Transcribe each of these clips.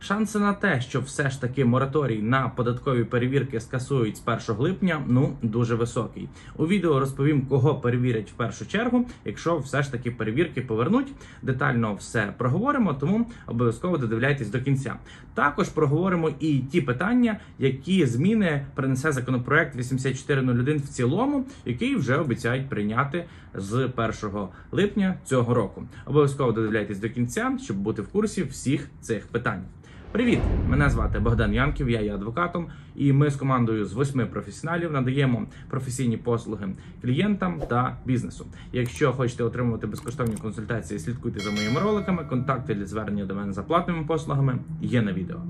Шанси на те, що все ж таки мораторій на податкові перевірки скасують з 1 липня, дуже високий. У відео розповім, кого перевірять в першу чергу, якщо все ж таки перевірки повернуть. Детально все проговоримо, тому обов'язково додивляйтесь до кінця. Також проговоримо і ті питання, які зміни принесе законопроект 8401 в цілому, який вже обіцяють прийняти з 1 липня цього року. Обов'язково додивляйтесь до кінця, щоб бути в курсі всіх цих питань. Привіт! Мене звати Богдан Янків, я є адвокатом, і ми з командою з 8 професіоналів надаємо професійні послуги клієнтам та бізнесу. Якщо хочете отримувати безкоштовні консультації, слідкуйте за моїми роликами, контакти для звернення до мене за платними послугами є на відео.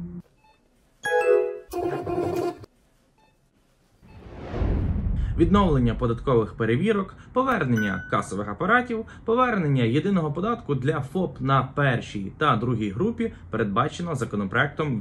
Відновлення податкових перевірок, повернення касових апаратів, повернення єдиного податку для ФОП на першій та другій групі передбачено законопроектом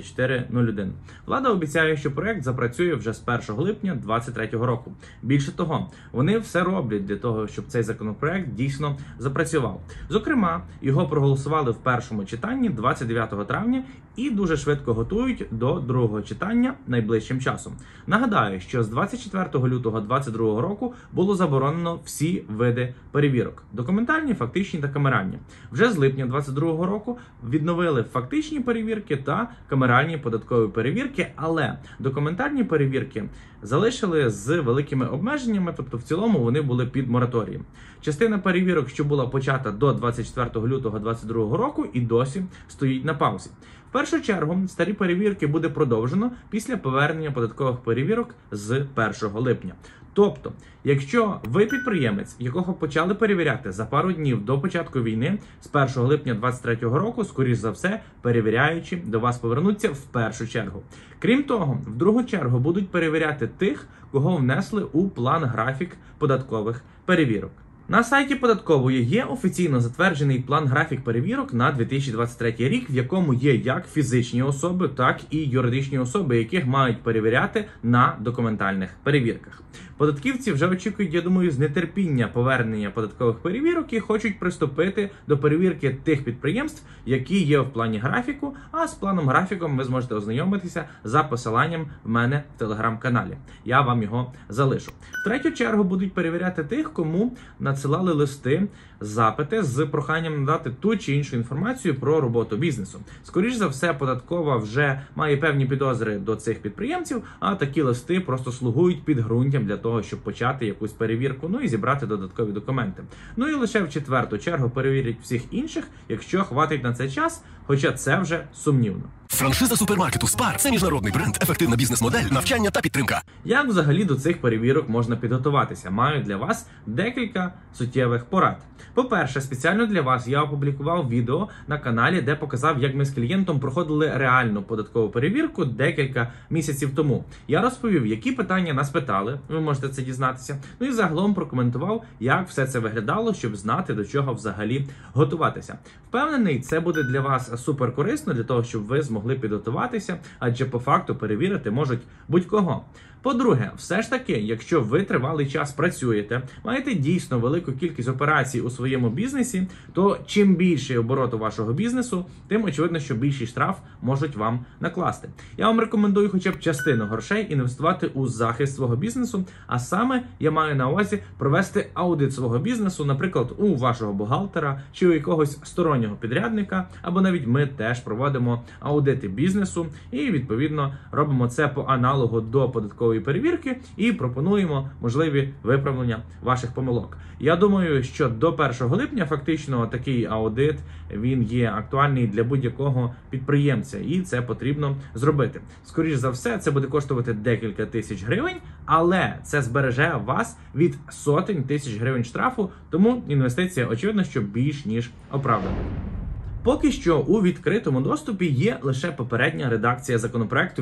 8401. Влада обіцяє, що проект запрацює вже з 1 липня 2023 року. Більше того, вони все роблять для того, щоб цей законопроект дійсно запрацював. Зокрема, його проголосували в першому читанні 29 травня і дуже швидко готують до другого читання найближчим часом. Нагадаю, що з 24 лютого 2022 року було заборонено всі види перевірок – документальні, фактичні та камеральні. Вже з липня 2022 року відновили фактичні перевірки та камеральні податкові перевірки, але документальні перевірки залишили з великими обмеженнями, тобто в цілому вони були під мораторієм. Частина перевірок, що була почата до 24 лютого 2022 року, і досі стоїть на паузі. В першу чергу старі перевірки буде продовжено після повернення податкових перевірок з 1 липня. Тобто, якщо ви підприємець, якого почали перевіряти за пару днів до початку війни, з 1 липня 2023 року, скоріш за все, перевіряючи, до вас повернуться в першу чергу. Крім того, в другу чергу будуть перевіряти тих, кого внесли у план-графік податкових перевірок. На сайті податкової є офіційно затверджений план-графік перевірок на 2023 рік, в якому є як фізичні особи, так і юридичні особи, яких мають перевіряти на документальних перевірках. Податківці вже очікують, я думаю, з нетерпіння повернення податкових перевірок і хочуть приступити до перевірки тих підприємств, які є в плані графіку, а з планом графіком ви зможете ознайомитися за посиланням в мене в телеграм-каналі. Я вам його залишу. В третю чергу будуть перевіряти тих, кому надсилали листи, запити з проханням надати ту чи іншу інформацію про роботу бізнесу. Скоріш за все, податкова вже має певні підозри до цих підприємців, а такі листи просто слугують підґрунтям для того, щоб почати якусь перевірку, і зібрати додаткові документи. І лише в четверту чергу перевірять всіх інших, якщо хватить на це час, хоча це вже сумнівно. Франшиза супермаркету Spar – це міжнародний бренд, ефективна бізнес-модель, навчання та підтримка. Як взагалі до цих перевірок можна підготуватися? Маю для вас декілька суттєвих порад. По-перше, спеціально для вас я опублікував відео на каналі, де показав, як ми з клієнтом проходили реальну податкову перевірку декілька місяців тому. Я розповів, які питання нас питали, ви можете це дізнатися, і загалом прокоментував, як все це виглядало, щоб знати, до чого взагалі готуватися. Впевнений, це буде для вас супер корисно, для того, щоб ви змогли підготуватися, адже по факту перевірити можуть будь-кого. По-друге, все ж таки, якщо ви тривалий час працюєте, маєте дійсно велику кількість операцій у своєму бізнесі, то чим більший оборот у вашого бізнесу, тим очевидно, що більший штраф можуть вам накласти. Я вам рекомендую хоча б частину грошей інвестувати у захист свого бізнесу, а саме я маю на увазі провести аудит свого бізнесу, наприклад, у вашого бухгалтера чи у якогось стороннього підрядника, або навіть ми теж проводимо аудити бізнесу і, відповідно, робимо це по аналогу до податкової перевірки і пропонуємо можливі виправлення ваших помилок. Я думаю, що до 1 липня фактично такий аудит, він є актуальний для будь-якого підприємця, і це потрібно зробити. Скоріше за все, це буде коштувати декілька тисяч гривень, але це збереже вас від сотень тисяч гривень штрафу, тому інвестиція, очевидно, що більш ніж оправдана. Поки що у відкритому доступі є лише попередня редакція законопроекту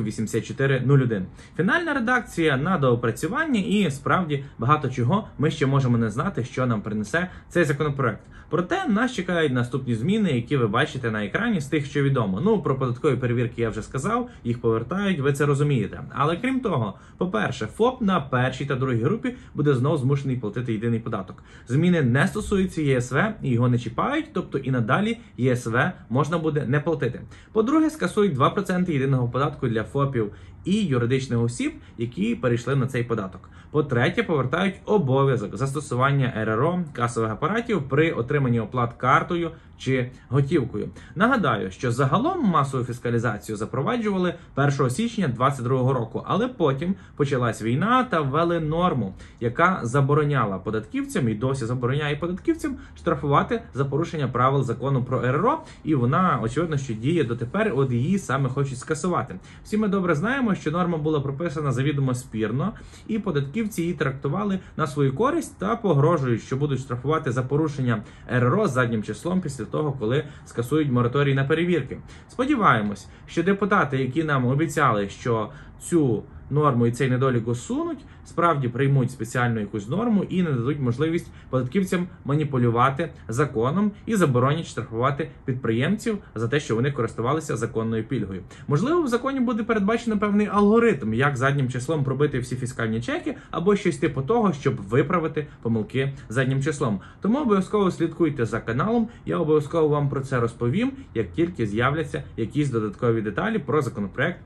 8401. Фінальна редакція на доопрацювання і, справді, багато чого ми ще можемо не знати, що нам принесе цей законопроект. Проте нас чекають наступні зміни, які ви бачите на екрані з тих, що відомо. Про податкові перевірки я вже сказав, їх повертають, ви це розумієте. Але крім того, по-перше, ФОП на першій та другій групі буде знов змушений платити єдиний податок. Зміни не стосуються ЄСВ і його не чіпають, тобто і надалі ЄСВ ЄСВ можна буде не платити. По-друге, скасують 2% єдиного податку для ФОПів і юридичних осіб, які перейшли на цей податок. По-третє, повертають обов'язок застосування РРО касових апаратів при отриманні оплат картою чи готівкою. Нагадаю, що загалом масову фіскалізацію запроваджували 1 січня 2022 року, але потім почалась війна та ввели норму, яка забороняла податківцям і досі забороняє податківцям штрафувати за порушення правил закону про РРО, і вона, очевидно, що діє дотепер, от її саме хочуть скасувати. Всі ми добре знаємо, що норма була прописана завідомо спірно, і податківці її трактували на свою користь та погрожують, що будуть штрафувати за порушення РРО заднім числом після того, коли скасують мораторій на перевірки. Сподіваємось, що депутати, які нам обіцяли, що цю норму і цей недолік усунуть, справді приймуть спеціальну якусь норму і не дадуть можливість податківцям маніпулювати законом і заборонять штрафувати підприємців за те, що вони користувалися законною пільгою. Можливо, в законі буде передбачено певний алгоритм, як заднім числом пробити всі фіскальні чеки, або щось типу того, щоб виправити помилки заднім числом. Тому обов'язково слідкуйте за каналом, я обов'язково вам про це розповім, як тільки з'являться якісь додаткові деталі про законопроект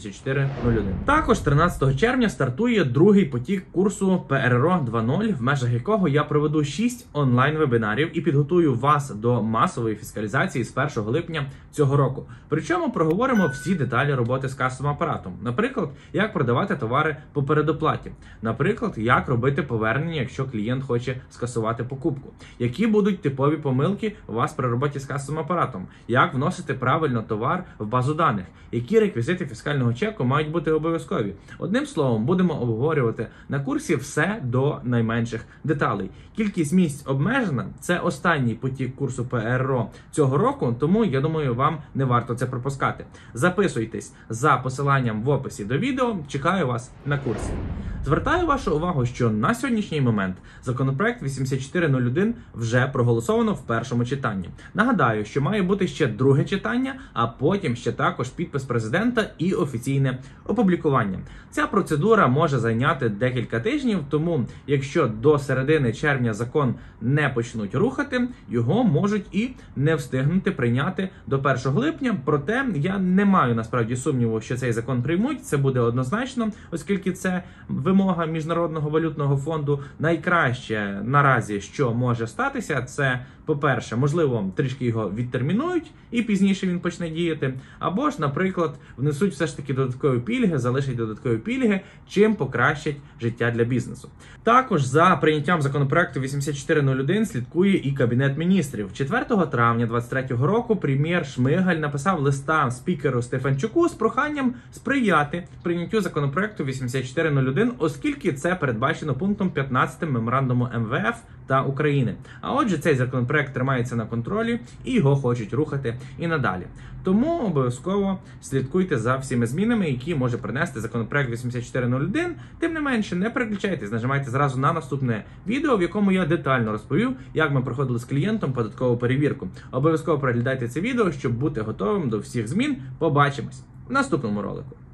8401. Також 13 червня стартує другий потік курсу ПРРО 2.0, в межах якого я проведу 6 онлайн-вебінарів і підготую вас до масової фіскалізації з 1 липня цього року. Причому проговоримо всі деталі роботи з касовим апаратом. Наприклад, як продавати товари по передоплаті. Наприклад, як робити повернення, якщо клієнт хоче скасувати покупку. Які будуть типові помилки у вас при роботі з касовим апаратом. Як вносити правильно товар в базу даних. Які реквізити фіскального чеку мають бути обов'язкові. Одним словом, будемо обговорювати на курсі все до найменших деталей. Кількість місць обмежена, це останній потік курсу ПРРО цього року, тому, я думаю, вам не варто це пропускати. Записуйтесь за посиланням в описі до відео, чекаю вас на курсі. Звертаю вашу увагу, що на сьогоднішній момент законопроект 8401 вже проголосовано в першому читанні. Нагадаю, що має бути ще друге читання, а потім ще також підпис президента і офіційне опублікування. Ця процедура може зайняти декілька тижнів, тому якщо до середини червня закон не почнуть рухати, його можуть і не встигнути прийняти до 1 липня. Проте я не маю насправді сумніву, що цей закон приймуть, це буде однозначно, оскільки це вимога Міжнародного валютного фонду. Найкраще наразі, що може статися, це, по-перше, можливо, трішки його відтермінують і пізніше він почне діяти, або ж, наприклад, внесуть все ж таки додаткові пільги, залишать додаткові пільги, чим покращать життя для бізнесу. Також за прийняттям законопроекту 8401 слідкує і Кабінет міністрів. 4 травня 2023 року прем'єр Шмигаль написав листа спікеру Стефанчуку з проханням сприяти прийняттю законопроекту 8401, оскільки це передбачено пунктом 15 меморандуму МВФ та України. А отже, цей законопроект тримається на контролі і його хочуть рухати і надалі. Тому обов'язково слідкуйте за всіми змінами, які може принести законопроект 8401. Тим не менше, не переключайтесь, нажимайте зразу на наступне відео, в якому я детально розповів, як ми проходили з клієнтом податкову перевірку. Обов'язково переглядайте це відео, щоб бути готовим до всіх змін. Побачимось в наступному ролику.